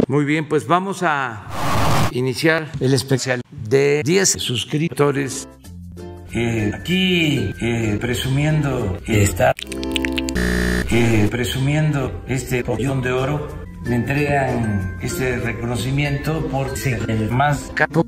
Muy bien, pues vamos a iniciar el especial de 10 suscriptores. Aquí presumiendo este pollón de oro, me entregan este reconocimiento por ser el más capo.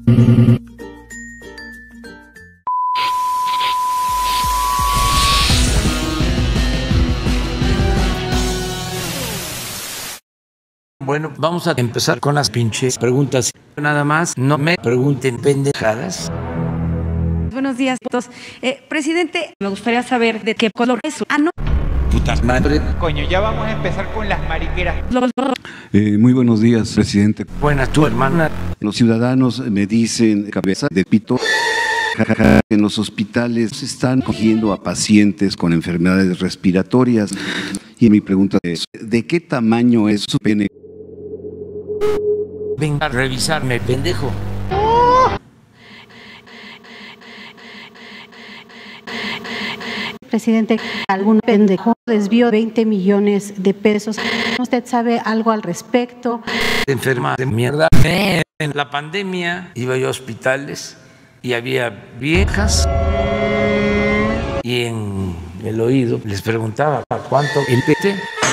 Bueno, vamos a empezar con las pinches preguntas. Nada más, no me pregunten pendejadas. Buenos días a todos. Presidente, me gustaría saber de qué color es su ano. Puta madre. Coño, ya vamos a empezar con las mariqueras. Muy buenos días, presidente. Buenas, tu hermana. Los ciudadanos me dicen, cabeza de pito, jajaja, en los hospitales se están cogiendo a pacientes con enfermedades respiratorias. Y mi pregunta es, ¿de qué tamaño es su pene? Venga a revisarme, pendejo. Presidente, algún pendejo desvió 20 millones de pesos. ¿Usted sabe algo al respecto? Enferma de mierda. En la pandemia iba yo a hospitales y había viejas y en el oído les preguntaba ¿cuánto el PT?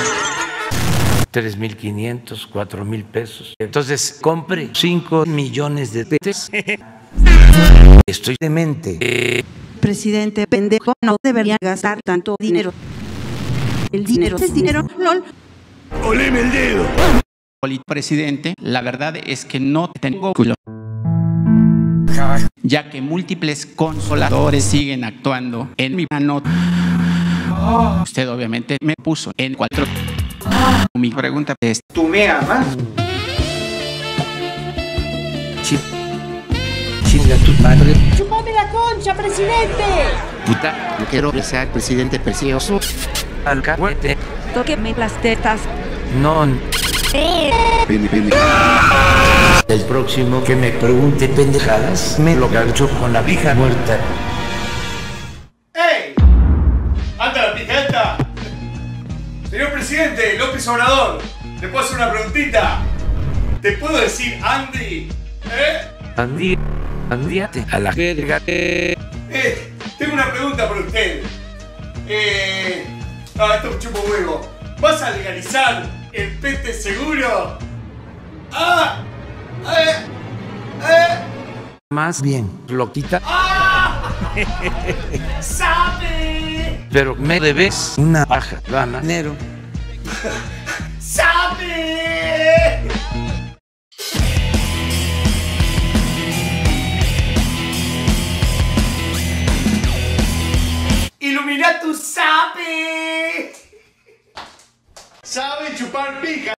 3,500, 4,000 pesos. Entonces compré 5 millones de pesos. Estoy demente. Presidente, pendejo, no debería gastar tanto dinero. El dinero es dinero, lol. ¡Oleme el dedo! Presidente, la verdad es que no tengo culo, ya que múltiples consoladores siguen actuando en mi mano. Usted obviamente me puso en 4. Mi pregunta es, ¿tú me amas? Chinga tu madre. ¡Chupame la concha, presidente! Puta, Yo quiero desear, presidente precioso. alcahuete. Tóqueme las tetas. No. Pene. El próximo que me pregunte pendejadas, me lo gancho con la pija muerta. ¡Ey! ¡Anda la pijeta! Señor presidente, López Obrador, ¿le puedo hacer una preguntita? ¿Te puedo decir Andy? Andíate a la verga. Tengo una pregunta para usted. Esto es chupo huevo. ¿Vas a legalizar el pete seguro? Más bien, loquita. ¡Sabe! Pero me debes una paja, bananero. ¡Sabe! Illuminatus sabe. Sabe chupar pija.